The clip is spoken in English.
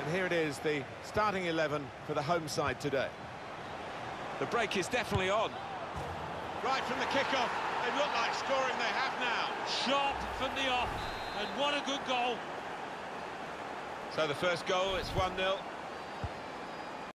And here it is, the starting 11 for the home side today. The break is definitely on. Right from the kick-off, they look like scoring, they have now. Sharp from the off, and what a good goal. So the first goal, it's 1-0.